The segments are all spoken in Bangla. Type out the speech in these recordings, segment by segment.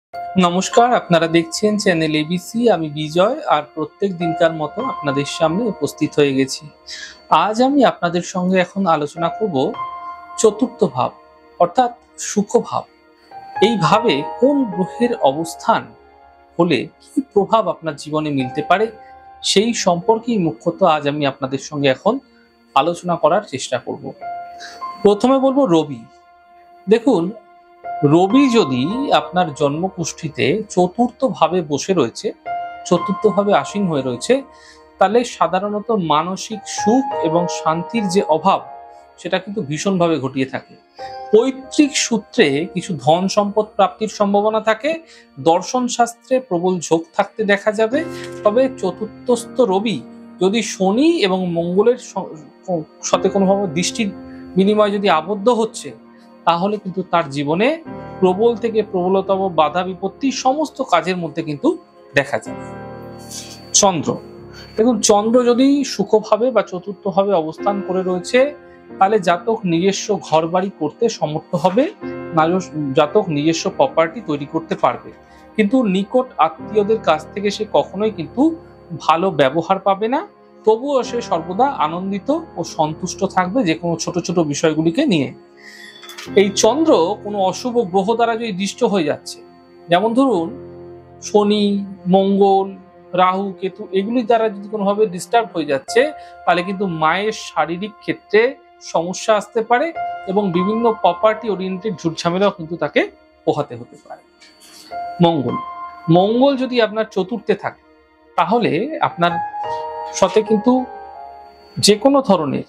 নমস্কার, আপনারা দেখছেন চ্যানেল এবিসি। আমি বিজয় আর প্রত্যেক দিনকার মতো আপনাদের সামনে উপস্থিত হয়ে গেছি। আজ আমি আপনাদের সঙ্গে এখন আলোচনা করব চতুর্থ ভাব অর্থাৎ সুখ ভাব। এই ভাবে কোন গ্রহের অবস্থান হলে কি প্রভাব আপনার জীবনে মিলতে পারে সেই সম্পর্কেই মুখ্যত আজ আমি আপনাদের সঙ্গে এখন আলোচনা করার চেষ্টা করব। প্রথমে বলবো রবি। দেখুন, রবি যদি আপনার জন্মকুষ্ঠিতে চতুর্থ ভাবে বসে রয়েছে, চতুর্থ ভাবে আসীন হয়ে রয়েছে, তাহলে সাধারণত মানসিক সুখ এবং শান্তির যে অভাব সেটা কিন্তু ভীষণভাবে ঘটিয়ে থাকে। পৈতৃক সূত্রে কিছু ধন সম্পদ প্রাপ্তির সম্ভাবনা থাকে, দর্শন শাস্ত্রে প্রবল ঝোঁক থাকতে দেখা যাবে। তবে চতুর্থস্থ রবি যদি শনি এবং মঙ্গলের সাথে কোনোভাবে দৃষ্টির বিনিময় যদি আবদ্ধ হচ্ছে, তাহলে কিন্তু তার জীবনে প্রবল থেকে প্রবলতম বাধা বিপত্তি সমস্ত কাজের মধ্যে কিন্তু দেখা যায়। চন্দ্র, দেখুন চন্দ্র যদি সুখভাবে বা চতুর্থভাবে অবস্থান করে রয়েছে, তাহলে জাতক নিজস্ব ঘর বাড়ি করতে সমর্থ হবে, জাতক নিজস্ব প্রপার্টি তৈরি করতে পারবে। কিন্তু নিকট আত্মীয়দের কাছ থেকে সে কখনোই কিন্তু ভালো ব্যবহার পাবে না। তবুও সে সর্বদা আনন্দিত ও সন্তুষ্ট থাকবে যে কোনো ছোট ছোট বিষয়গুলিকে নিয়ে। এই চন্দ্র কোনো অশুভ গ্রহ দ্বারা যদি দৃষ্ট হয়ে যাচ্ছে, যেমন ধরুন শনি, মঙ্গল, রাহু, কেতু, এগুলি দ্বারা যদি কোনোভাবে ডিস্টার্ব হয়ে যাচ্ছে, তাহলে কিন্তু মায়ের শারীরিক ক্ষেত্রে সমস্যা আসতে পারে এবং বিভিন্ন প্রপার্টি ওরিয়েন্টেড ঝুটঝামেলাও কিন্তু তাকে পোহাতে হতে পারে। মঙ্গল, মঙ্গল যদি আপনার চতুর্থে থাকে, তাহলে আপনার সাথে কিন্তু যে কোনো ধরনের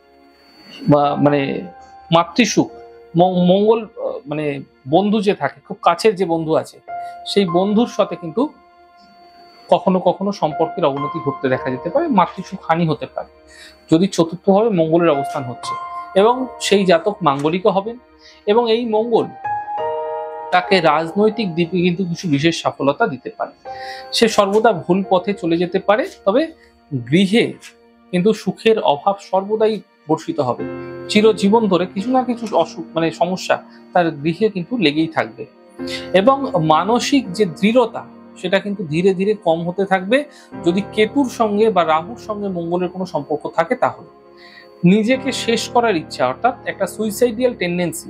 মানে মাতৃসুখ, মঙ্গল মানে বন্ধু যে থাকে, খুব কাছের যে বন্ধু আছে, সেই বন্ধুর সাথে কিন্তু কখনো কখনো সম্পর্কের অবনতি ঘটতে দেখা যেতে পারে, মাতৃসুখ হানি হতে পারে যদি চতুর্থভাবে মঙ্গলের অবস্থান হচ্ছে। এবং সেই জাতক মাঙ্গলিকও হবেন এবং এই মঙ্গল তাকে রাজনৈতিক দিকে কিন্তু কিছু বিশেষ সফলতা দিতে পারে। সে সর্বদা ভুল পথে চলে যেতে পারে, তবে গৃহে কিন্তু সুখের অভাব সর্বদাই বর্ষিত হবে। চিরজীবন ধরে কিছু না কিছু অসুখ সমস্যা তার গৃহে কিন্তু লেগেই থাকবে এবং মানসিক যে দৃঢ়তা সেটা কিন্তু ধীরে ধীরে কম হতে থাকবে। যদি কেতুর সঙ্গে বা রাহুর সঙ্গে মঙ্গলের কোনো সম্পর্ক থাকে, তাহলে নিজেকে শেষ করার ইচ্ছা অর্থাৎ একটা সুইসাইডিয়াল টেন্ডেন্সি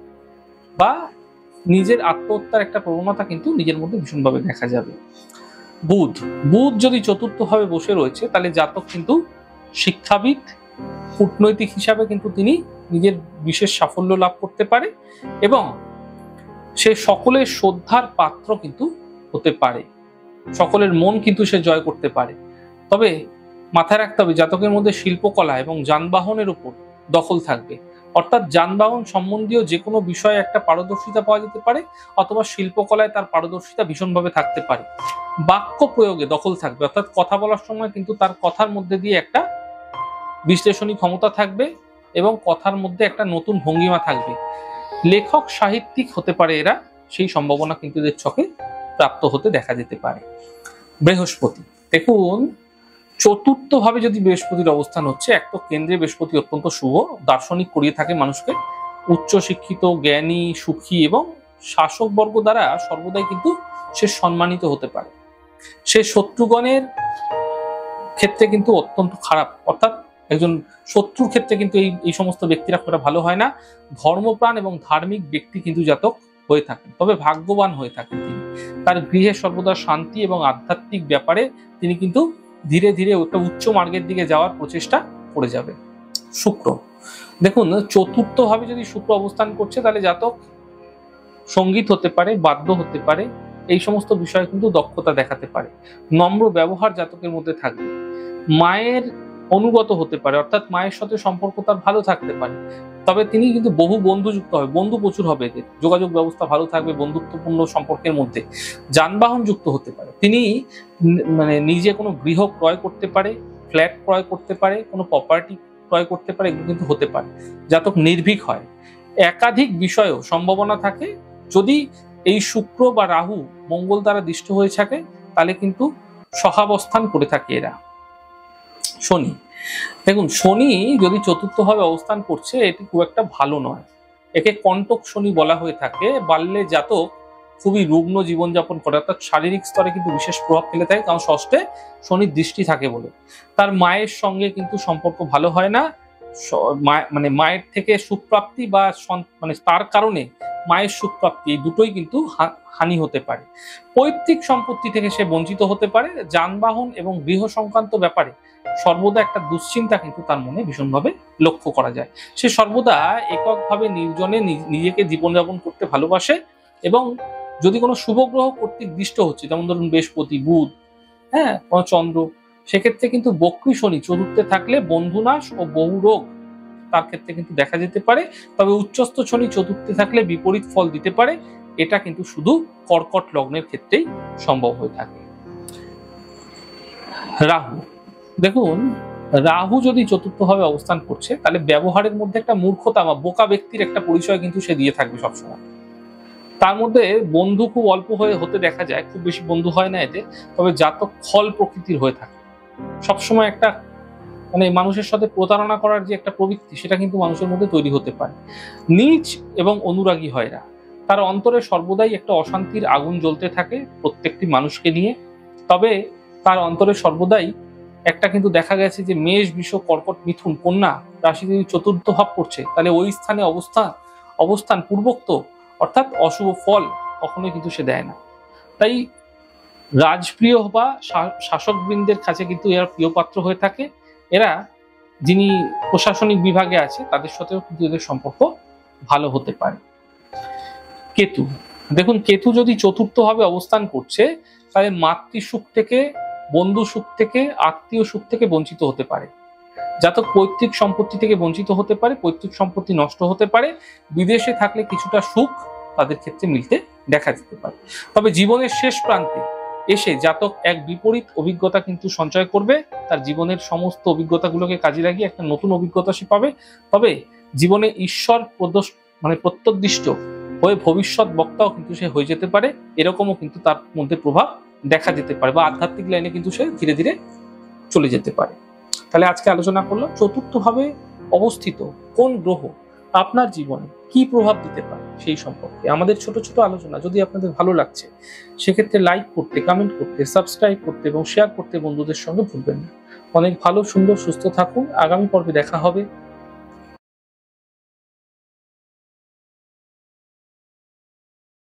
বা নিজের আত্মহত্যার একটা প্রবণতা কিন্তু নিজের মধ্যে ভীষণভাবে দেখা যাবে। বুধ, বুধ যদি চতুর্থভাবে বসে রয়েছে, তাহলে জাতক কিন্তু শিক্ষাবিদ, কূটনৈতিক হিসাবে কিন্তু তিনি নিজের বিশেষ সাফল্য লাভ করতে পারে এবং সে সকলের শ্রদ্ধার পাত্র কিন্তু হতে পারে, সকলের মন কিন্তু সে জয় করতে পারে। তবে মাথায় রাখতে হবে জাতকের মধ্যে শিল্পকলা এবং যানবাহনের উপর দখল থাকবে, অর্থাৎ যানবাহন সম্বন্ধীয় যে কোনো বিষয়ে একটা পারদর্শিতা পাওয়া যেতে পারে, অথবা শিল্পকলায় তার পারদর্শিতা ভীষণভাবে থাকতে পারে। বাক্য প্রয়োগে দখল থাকবে, অর্থাৎ কথা বলার সময় কিন্তু তার কথার মধ্যে দিয়ে একটা বিশ্লেষণী ক্ষমতা থাকবে এবং কথার মধ্যে একটা নতুন ভঙ্গিমা থাকবে। লেখক সাহিত্যিক হতে পারে এরা, সেই সম্ভাবনা কিন্তু এদের চোখে প্রাপ্ত হতে দেখা যেতে পারে। বৃহস্পতি, দেখুন চতুর্থ ভাবে যদি বৃহস্পতির অবস্থান হচ্ছে, এক তো কেন্দ্রে বৃহস্পতি অত্যন্ত শুভ, দার্শনিক করিয়ে থাকে মানুষকে, উচ্চ শিক্ষিত, জ্ঞানী, সুখী এবং শাসক বর্গ দ্বারা সর্বদাই কিন্তু সে সম্মানিত হতে পারে। সে শত্রুগণের ক্ষেত্রে কিন্তু অত্যন্ত খারাপ, অর্থাৎ একজন শত্রুর ক্ষেত্রে কিন্তু এই সমস্ত ব্যক্তিরা খুব ভালো হয় না। ধর্মপ্রাণ এবং ধার্মিক ব্যক্তি কিন্তু জাতক হয়ে থাকেন, তবে ভাগ্যবান হয়ে থাকেন তিনি। তার গৃহে সর্বদা শান্তি এবং আধ্যাত্মিক ব্যাপারে তিনি কিন্তু ধীরে ধীরে একটা উচ্চ মার্গের দিকে যাওয়ার প্রচেষ্টা করে যাবে। শুক্র, দেখুন চতুর্থ ভাবে যদি শুক্র অবস্থান করছে, তাহলে জাতক সঙ্গীত হতে পারে, বাদ্য হতে পারে, এই সমস্ত বিষয়ে কিন্তু দক্ষতা দেখাতে পারে। নম্র ব্যবহার জাতকের মধ্যে থাকবে। মায়ের অনুগত হতে পারে, অর্থাৎ মায়ের সাথে সম্পর্ক তার ভালো থাকতে পারে। তবে তিনি কিন্তু বহু বন্ধুযুক্ত হবে, বন্ধু প্রচুর হবে এদের, যোগাযোগ ব্যবস্থা ভালো থাকবে বন্ধুত্বপূর্ণ সম্পর্কের মধ্যে। যানবাহন যুক্ত হতে পারে, তিনি নিজে কোনো গৃহ ক্রয় করতে পারে, ফ্ল্যাট ক্রয় করতে পারে, কোনো প্রপার্টি ক্রয় করতে পারে, এগুলো কিন্তু হতে পারে। জাতক নির্ভীক হয়। একাধিক বিষয়েও সম্ভাবনা থাকে। যদি এই শুক্র বা রাহু মঙ্গল দ্বারা দৃষ্ট হয়ে থাকে, তাহলে কিন্তু সহাবস্থান করে থাকে এরা। শনি, দেখুন শনি যদি চতুর্থভাবে অবস্থান করছে, এটি খুব একটা ভালো নয়। একে কণ্টক শনি বলা হয়ে থাকে। বাল্যে জাতক খুবই রুগ্ন জীবনযাপন করে, অর্থাৎ শারীরিক স্তরে কিন্তু বিশেষ প্রভাব ফেলে থাকে, কারণ ষষ্ঠে শনির দৃষ্টি থাকে বলে। তার মায়ের সঙ্গে কিন্তু সম্পর্ক ভালো হয় না, মানে মায়ের থেকে সুখপ্রাপ্তি বা মানে তার কারণে মায়ের সুখপ্রাপ্তি, এই দুটোই কিন্তু হানি হতে পারে। পৈতৃক সম্পত্তি থেকে সে বঞ্চিত হতে পারে। যানবাহন এবং গৃহ সংক্রান্ত ব্যাপারে সর্বদা একটা দুশ্চিন্তা কিন্তু তার মনে ভীষণভাবে লক্ষ্য করা যায়। সে সর্বদা এককভাবে নির্জনে নিজেকে জীবনযাপন করতে ভালোবাসে, এবং যদি কোনো শুভ গ্রহ কর্তৃক দৃষ্ট হচ্ছে, যেমন ধরুন বৃহস্পতি, বুধ, হ্যাঁ, কোনো চন্দ্র, সেক্ষেত্রে কিন্তু বক্রী শনি চতুর্থে থাকলে বন্ধুনাশ ও বহু রোগ তার ক্ষেত্রে কিন্তু দেখা যেতে পারে। তবে উচ্চস্থ শনি চতুর্থে থাকলে বিপরীত ফল দিতে পারে। এটা কিন্তু শুধু কর্কট লগ্নের ক্ষেত্রেই সম্ভব হয়ে থাকে। রাহু, দেখুন রাহু যদি চতুর্থভাবে অবস্থান করছে, তাহলে ব্যবহারের মধ্যে একটা মূর্খতা বা বোকা ব্যক্তির একটা পরিচয় কিন্তু সে দিয়ে থাকবে সবসময়। তার মধ্যে বন্ধু খুব অল্প হতে দেখা যায়, খুব বেশি বন্ধু হয় না এতে। তবে জাতক খল প্রকৃতির হয়ে থাকে, সবসময় একটা মানে মানুষের সাথে প্রতারণা করার যে একটা প্রবৃত্তি, সেটা কিন্তু মানুষের মধ্যে তৈরি হতে পারে। নীচ এবং অনুরাগী হয় না, তার অন্তরে সর্বদাই একটা অশান্তির আগুন জ্বলতে থাকে প্রত্যেকটি মানুষকে নিয়ে। তবে তার অন্তরে সর্বদাই একটা কিন্তু দেখা গেছে যে মেষ, বৃষ, কর্কট, মিথুন, কন্যা রাশি যদি চতুর্থ ভাব করছে, তাহলে ওই স্থানে অবস্থান পূর্বোক্ত অর্থাৎ অশুভ ফল কখনোই কিন্তু সে দেয় না। তাই রাজপ্রিয় বা শাসকবৃন্দের কাছে কিন্তু এরা প্রিয় পাত্র হয়ে থাকে। এরা যিনি প্রশাসনিক বিভাগে আছে তাদের সাথেও কিন্তু এদের সম্পর্ক ভালো হতে পারে। কেতু, দেখুন কেতু যদি চতুর্থভাবে অবস্থান করছে, তাহলে মাতৃসুখ থেকে, বন্ধু সুখ থেকে, আত্মীয় সুখ থেকে বঞ্চিত হতে পারে। জাতক পৈতৃক সম্পত্তি থেকে বঞ্চিত হতে পারে, পৈতৃক সম্পত্তি নষ্ট হতে পারে। বিদেশে থাকলে কিছুটা সুখ তাদের ক্ষেত্রে মিলতে দেখা যেতে পারে। তবে জীবনের শেষ প্রান্তে এসে জাতক এক বিপরীত অভিজ্ঞতা কিন্তু সঞ্চয় করবে। তার জীবনের সমস্ত অভিজ্ঞতাগুলোকে কাজে লাগিয়ে একটা নতুন অভিজ্ঞতা সে পাবে। তবে জীবনে ঈশ্বর প্রত্যুদ্দিষ্ট হয়ে ভবিষ্যৎ বক্তাও কিন্তু সে হয়ে যেতে পারে, এরকমও কিন্তু তার মধ্যে প্রভাব দেখা যেতে পারে, বা আধ্যাত্মিক লাইনে কিন্তু সে ধীরে ধীরে চলে যেতে পারে। তাহলে আজকে আলোচনা করলাম চতুর্থভাবে অবস্থিত কোন গ্রহ আপনার জীবনে কি প্রভাব দিতে পারে সেই সম্পর্কে। আমাদের ছোট ছোট আলোচনা যদি আপনাদের ভালো লাগছে, সেক্ষেত্রে লাইক করতে, কমেন্ট করতে, সাবস্ক্রাইব করতে এবং শেয়ার করতে বন্ধুদের সঙ্গে ভুলবেন না। অনেক ভালো, সুন্দর, সুস্থ থাকুন। আগামী পর্বে দেখা হবে।